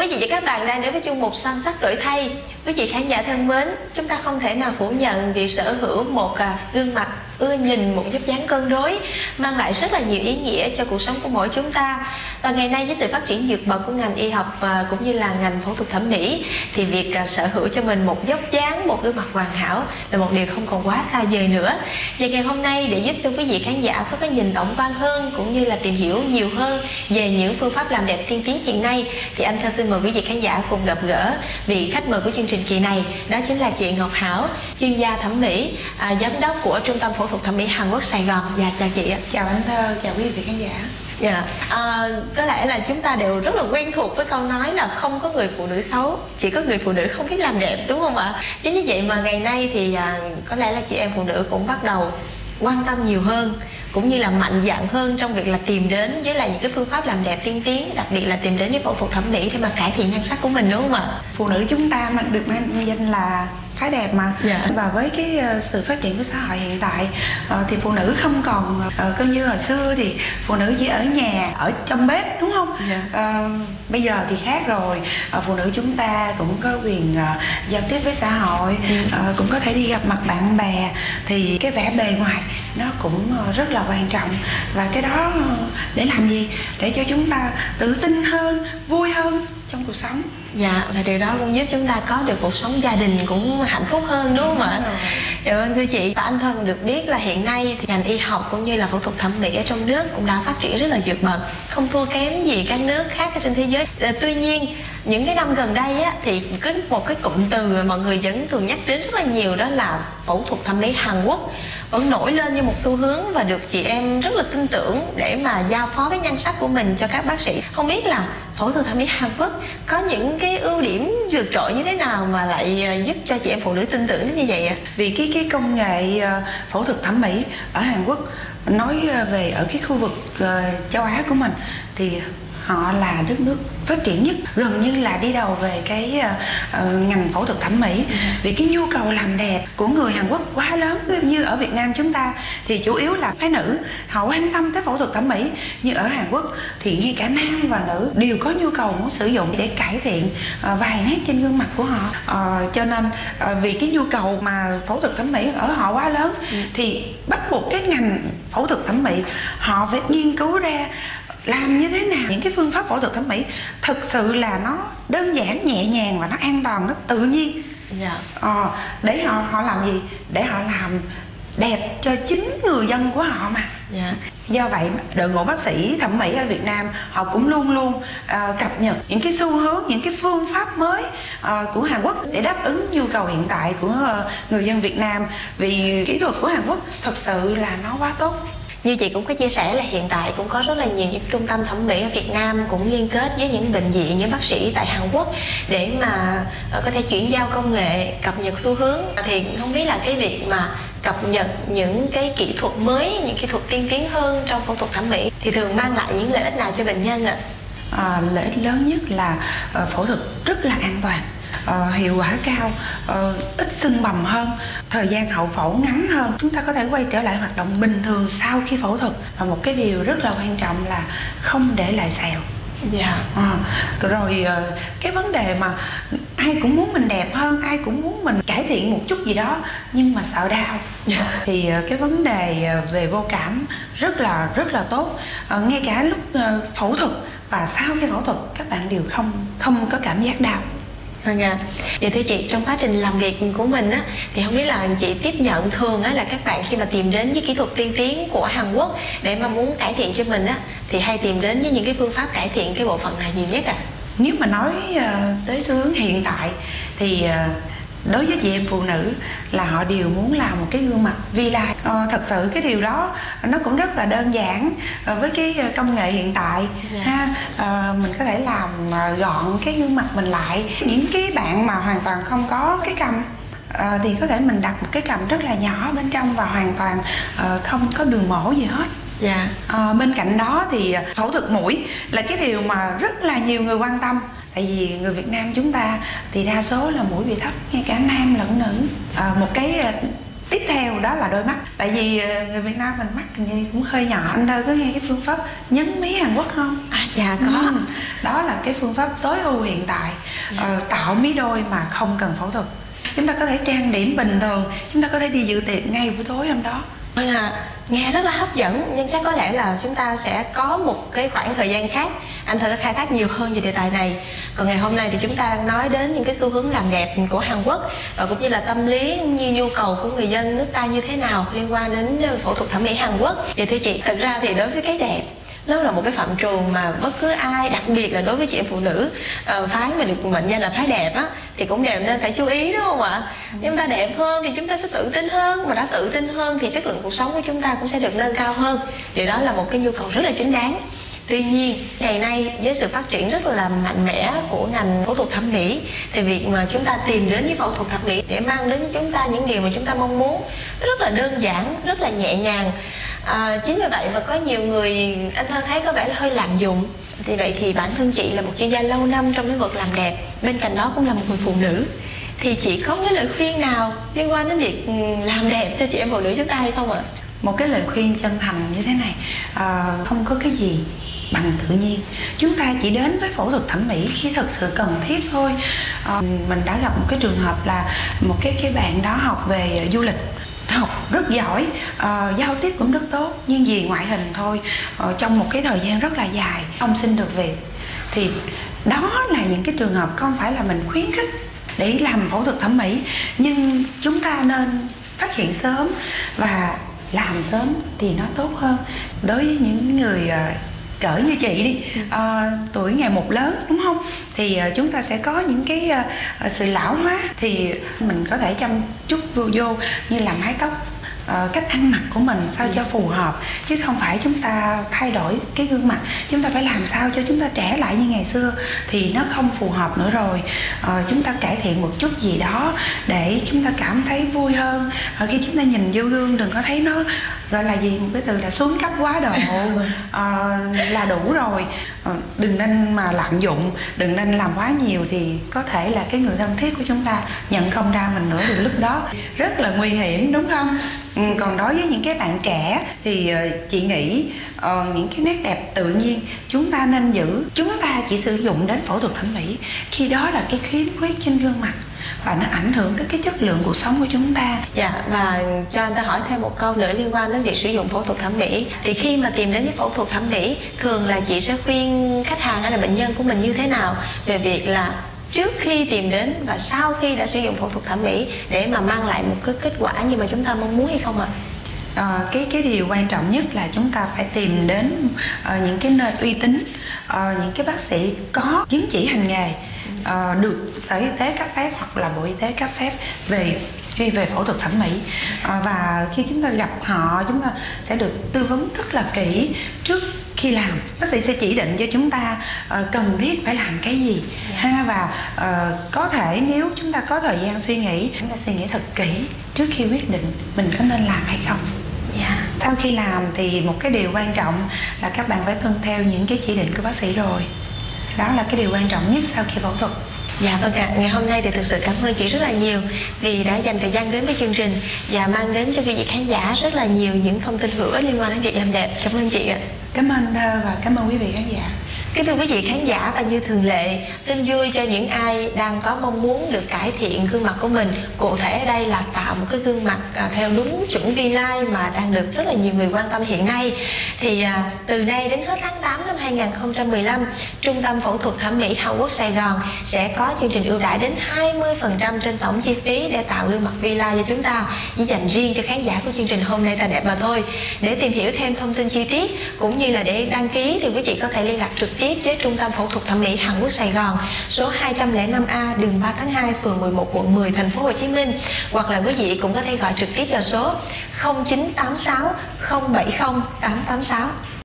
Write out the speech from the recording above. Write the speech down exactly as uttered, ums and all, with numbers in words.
Quý vị và các bạn đang đến với chuyên mục Son Sắc Đổi Thay. Quý vị khán giả thân mến, chúng ta không thể nào phủ nhận việc sở hữu một à, gương mặt ưa nhìn, một vóc dáng cân đối mang lại rất là nhiều ý nghĩa cho cuộc sống của mỗi chúng ta. Và ngày nay với sự phát triển vượt bậc của ngành y học và cũng như là ngành phẫu thuật thẩm mỹ, thì việc à, sở hữu cho mình một vóc dáng, một gương mặt hoàn hảo là một điều không còn quá xa vời nữa. Và ngày hôm nay, để giúp cho quý vị khán giả có cái nhìn tổng quan hơn cũng như là tìm hiểu nhiều hơn về những phương pháp làm đẹp tiên tiến hiện nay, thì anh Thơ xin mời quý vị khán giả cùng gặp gỡ vị khách mời của chương trình kỳ này. Đó chính là chị Ngọc Hảo, chuyên gia thẩm mỹ, à, giám đốc của Trung tâm Phẫu thuật Thẩm mỹ Hàn Quốc Sài Gòn. Dạ, chào chị ạ. Chào anh Thơ, chào quý vị khán giả. Dạ, à, có lẽ là chúng ta đều rất là quen thuộc với câu nói là không có người phụ nữ xấu, chỉ có người phụ nữ không biết làm đẹp, đúng không ạ? Chính như vậy mà ngày nay thì à, có lẽ là chị em phụ nữ cũng bắt đầu quan tâm nhiều hơn, cũng như là mạnh dạn hơn trong việc là tìm đến với lại những cái phương pháp làm đẹp tiên tiến, đặc biệt là tìm đến với phẫu thuật thẩm mỹ để mà cải thiện nhan sắc của mình, đúng không ạ? Phụ nữ chúng ta mà được mang danh là phái đẹp mà. Dạ. Và với cái uh, sự phát triển của xã hội hiện tại, uh, thì phụ nữ không còn uh, coi như hồi xưa thì phụ nữ chỉ ở nhà, ở trong bếp, đúng không? Dạ. Uh, bây giờ thì khác rồi. Uh, phụ nữ chúng ta cũng có quyền uh, giao tiếp với xã hội, ừ. uh, cũng có thể đi gặp mặt bạn bè. Thì cái vẻ bề ngoài nó cũng uh, rất là quan trọng. Và cái đó uh, để làm gì? Để cho chúng ta tự tin hơn, vui hơn trong cuộc sống. Dạ, và điều đó cũng giúp chúng ta có được cuộc sống gia đình cũng hạnh phúc hơn, đúng không ạ? Dạ vâng, thưa chị. Và anh Thơ được biết là hiện nay thì ngành y học cũng như là phẫu thuật thẩm mỹ ở trong nước cũng đã phát triển rất là vượt bậc, không thua kém gì các nước khác ở trên thế giới. À, tuy nhiên những cái năm gần đây á, thì có một cái cụm từ mà mọi người vẫn thường nhắc đến rất là nhiều, đó là phẫu thuật thẩm mỹ Hàn Quốc vẫn nổi lên như một xu hướng và được chị em rất là tin tưởng để mà giao phó cái nhan sắc của mình cho các bác sĩ. Không biết là phẫu thuật thẩm mỹ Hàn Quốc có những cái ưu điểm vượt trội như thế nào mà lại giúp cho chị em phụ nữ tin tưởng đến như vậy ạ? Vì cái cái công nghệ phẫu thuật thẩm mỹ ở Hàn Quốc, nói về ở cái khu vực châu Á của mình, thì họ là đất nước phát triển nhất, gần như là đi đầu về cái uh, ngành phẫu thuật thẩm mỹ. Ừ. Vì cái nhu cầu làm đẹp của người Hàn Quốc quá lớn. Như ở Việt Nam chúng ta thì chủ yếu là phái nữ, họ quan tâm tới phẫu thuật thẩm mỹ. Nhưng ở Hàn Quốc thì ngay cả nam và nữ đều có nhu cầu muốn sử dụng để cải thiện uh, vài nét trên gương mặt của họ. Uh, cho nên uh, vì cái nhu cầu mà phẫu thuật thẩm mỹ ở họ quá lớn, ừ. thì bắt buộc cái ngành phẫu thuật thẩm mỹ họ phải nghiên cứu ra làm như thế nào những cái phương pháp phẫu thuật thẩm mỹ thực sự là nó đơn giản, nhẹ nhàng và nó an toàn, nó tự nhiên. Dạ. ờ, để họ họ làm gì? Để họ làm đẹp cho chính người dân của họ mà. Dạ. Do vậy đội ngũ bác sĩ thẩm mỹ ở Việt Nam họ cũng luôn luôn uh, cập nhật những cái xu hướng, những cái phương pháp mới uh, của Hàn Quốc để đáp ứng nhu cầu hiện tại của uh, người dân Việt Nam. Vì kỹ thuật của Hàn Quốc thật sự là nó quá tốt. Như chị cũng có chia sẻ là hiện tại cũng có rất là nhiều những trung tâm thẩm mỹ ở Việt Nam cũng liên kết với những bệnh viện, những bác sĩ tại Hàn Quốc để mà có thể chuyển giao công nghệ, cập nhật xu hướng. Thì không biết là cái việc mà cập nhật những cái kỹ thuật mới, những kỹ thuật tiên tiến hơn trong phẫu thuật thẩm mỹ thì thường mang lại những lợi ích nào cho bệnh nhân ạ? À, lợi ích lớn nhất là uh, phẫu thuật rất là an toàn. Uh, hiệu quả cao, uh, ít sưng bầm hơn, thời gian hậu phẫu ngắn hơn, chúng ta có thể quay trở lại hoạt động bình thường sau khi phẫu thuật. Và một cái điều rất là quan trọng là không để lại sẹo. Dạ. uh, Rồi uh, cái vấn đề mà ai cũng muốn mình đẹp hơn, ai cũng muốn mình cải thiện một chút gì đó, nhưng mà sợ đau. Yeah. Thì uh, cái vấn đề uh, về vô cảm rất là rất là tốt. uh, Ngay cả lúc uh, phẫu thuật và sau khi phẫu thuật các bạn đều không không có cảm giác đau. Vâng ạ. Vậy thưa chị, trong quá trình làm việc của mình á, thì không biết là chị tiếp nhận thường á là các bạn khi mà tìm đến với kỹ thuật tiên tiến của Hàn Quốc để mà muốn cải thiện cho mình á, thì hay tìm đến với những cái phương pháp cải thiện cái bộ phận nào nhiều nhất ạ? À? Nếu mà nói uh, tới xu hướng hiện tại thì uh, đối với chị em phụ nữ là họ đều muốn làm một cái gương mặt V-line. Ờ, thật sự cái điều đó nó cũng rất là đơn giản ờ, với cái công nghệ hiện tại. Yeah. Ha, ờ, mình có thể làm gọn cái gương mặt mình lại. Những cái bạn mà hoàn toàn không có cái cằm ờ, thì có thể mình đặt một cái cằm rất là nhỏ bên trong và hoàn toàn ờ, không có đường mổ gì hết. Yeah. Ờ, bên cạnh đó thì phẫu thuật mũi là cái điều mà rất là nhiều người quan tâm. Tại vì người Việt Nam chúng ta thì đa số là mũi bị thấp, ngay cả nam lẫn nữ. À, một cái Tiếp theo đó là đôi mắt. Tại vì người Việt Nam mình mắt hình như cũng hơi nhỏ. Anh Thơ có nghe cái phương pháp nhấn mí Hàn Quốc không? À dạ có. Ừ. Đó là cái phương pháp tối ưu hiện tại, dạ. ờ, tạo mí đôi mà không cần phẫu thuật. Chúng ta có thể trang điểm bình thường, chúng ta có thể đi dự tiệc ngay buổi tối hôm đó. Vâng ạ, à, nghe rất là hấp dẫn, nhưng chắc có lẽ là chúng ta sẽ có một cái khoảng thời gian khác anh Thơ khai thác nhiều hơn về đề tài này. Còn ngày hôm nay thì chúng ta đang nói đến những cái xu hướng làm đẹp của Hàn Quốc, và cũng như là tâm lý như nhu cầu của người dân nước ta như thế nào liên quan đến phẫu thuật thẩm mỹ Hàn Quốc. Thì thưa chị, thực ra thì đối với cái đẹp, nó là một cái phạm trù mà bất cứ ai, đặc biệt là đối với chị em phụ nữ, uh, phái mà được mệnh danh là phái đẹp á, thì cũng đều nên phải chú ý, đúng không ạ? Ừ. Chúng ta đẹp hơn thì chúng ta sẽ tự tin hơn, mà đã tự tin hơn thì chất lượng cuộc sống của chúng ta cũng sẽ được nâng cao hơn. Điều đó là một cái nhu cầu rất là chính đáng. Tuy nhiên, ngày nay với sự phát triển rất là mạnh mẽ của ngành phẫu thuật thẩm mỹ, thì việc mà chúng ta tìm đến với phẫu thuật thẩm mỹ để mang đến cho chúng ta những điều mà chúng ta mong muốn rất là đơn giản, rất là nhẹ nhàng. À, chính vì vậy mà có nhiều người anh Thơ thấy có vẻ là hơi lạm dụng. Thì vậy thì bản thân chị là một chuyên gia lâu năm trong lĩnh vực làm đẹp, bên cạnh đó cũng là một người phụ nữ, thì chị có cái lời khuyên nào liên quan đến việc làm đẹp cho chị em phụ nữ chúng ta hay không ạ? Một cái lời khuyên chân thành như thế này, à, không có cái gì bằng tự nhiên. Chúng ta chỉ đến với phẫu thuật thẩm mỹ khi thật sự cần thiết thôi. À, mình đã gặp một cái trường hợp là một cái cái bạn đó học về du lịch, học rất giỏi, uh, giao tiếp cũng rất tốt, nhưng vì ngoại hình thôi, uh, trong một cái thời gian rất là dài không xin được việc. Thì đó là những cái trường hợp không phải là mình khuyến khích để làm phẫu thuật thẩm mỹ, nhưng chúng ta nên phát hiện sớm và làm sớm thì nó tốt hơn. Đối với những người uh, cỡ như chị đi, à, tuổi ngày một lớn, đúng không, thì uh, chúng ta sẽ có những cái uh, sự lão hóa, thì mình có thể chăm chút vô vô như làm mái tóc, uh, cách ăn mặc của mình sao cho phù hợp, chứ không phải chúng ta thay đổi cái gương mặt. Chúng ta phải làm sao cho chúng ta trẻ lại như ngày xưa thì nó không phù hợp nữa rồi. Uh, chúng ta cải thiện một chút gì đó để chúng ta cảm thấy vui hơn. Uh, khi chúng ta nhìn vô gương đừng có thấy nó gọi là gì, một cái từ là xuống cấp quá độ, à, là đủ rồi. À, đừng nên mà lạm dụng, đừng nên làm quá nhiều, thì có thể là cái người thân thiết của chúng ta nhận không ra mình nữa, thì lúc đó rất là nguy hiểm, đúng không? Ừ, còn đối với những cái bạn trẻ thì uh, chị nghĩ uh, những cái nét đẹp tự nhiên chúng ta nên giữ. Chúng ta chỉ sử dụng đến phẫu thuật thẩm mỹ khi đó là cái khiếm khuyết trên gương mặt và nó ảnh hưởng tới cái chất lượng cuộc sống của chúng ta. Dạ, và cho anh ta hỏi thêm một câu nữa liên quan đến việc sử dụng phẫu thuật thẩm mỹ. Thì khi mà tìm đến với phẫu thuật thẩm mỹ, thường là chị sẽ khuyên khách hàng hay là bệnh nhân của mình như thế nào về việc là trước khi tìm đến và sau khi đã sử dụng phẫu thuật thẩm mỹ để mà mang lại một cái kết quả như mà chúng ta mong muốn hay không ạ? À, cái cái điều quan trọng nhất là chúng ta phải tìm đến uh, những cái nơi uy tín, uh, những cái bác sĩ có chứng chỉ hành nghề, uh, được Sở Y tế cấp phép hoặc là Bộ Y tế cấp phép về chuyên về phẫu thuật thẩm mỹ. Uh, và khi chúng ta gặp họ, chúng ta sẽ được tư vấn rất là kỹ trước khi làm. Bác sĩ sẽ chỉ định cho chúng ta uh, cần thiết phải làm cái gì, yeah. ha và uh, có thể nếu chúng ta có thời gian suy nghĩ, chúng ta suy nghĩ thật kỹ trước khi quyết định mình có nên làm hay không. Yeah. Sau khi làm thì một cái điều quan trọng là các bạn phải tuân theo những cái chỉ định của bác sĩ rồi. Đó là cái điều quan trọng nhất sau khi phẫu thuật. Dạ vâng ạ, ngày hôm nay thì thực sự cảm ơn chị rất là nhiều vì đã dành thời gian đến với chương trình và mang đến cho quý vị khán giả rất là nhiều những thông tin hữu ích liên quan đến việc làm đẹp. Cảm ơn chị ạ. Cảm ơn Thơ và cảm ơn quý vị khán giả. Kính thưa quý vị khán giả, và như thường lệ, tin vui cho những ai đang có mong muốn được cải thiện gương mặt của mình. Cụ thể ở đây là tạo một cái gương mặt à, theo đúng chuẩn vi lai mà đang được rất là nhiều người quan tâm hiện nay. Thì à, từ nay đến hết tháng tám năm hai nghìn không trăm mười lăm, Trung tâm Phẫu thuật Thẩm mỹ Hàn Quốc Sài Gòn sẽ có chương trình ưu đãi đến hai mươi phần trăm trên tổng chi phí để tạo gương mặt vi lai cho chúng ta, chỉ dành riêng cho khán giả của chương trình Hôm Nay Ta Đẹp mà thôi. Để tìm hiểu thêm thông tin chi tiết cũng như là để đăng ký thì quý vị có thể liên lạc trực tiếp với Trung tâm Phẫu thuật Thẩm mỹ Hàn Quốc Sài Gòn, số hai trăm lẻ năm A, đường ba tháng hai, phường mười một, quận mười, thành phố Hồ Chí Minh. Hoặc là quý vị cũng có thể gọi trực tiếp vào số không chín tám sáu không bảy không tám tám sáu.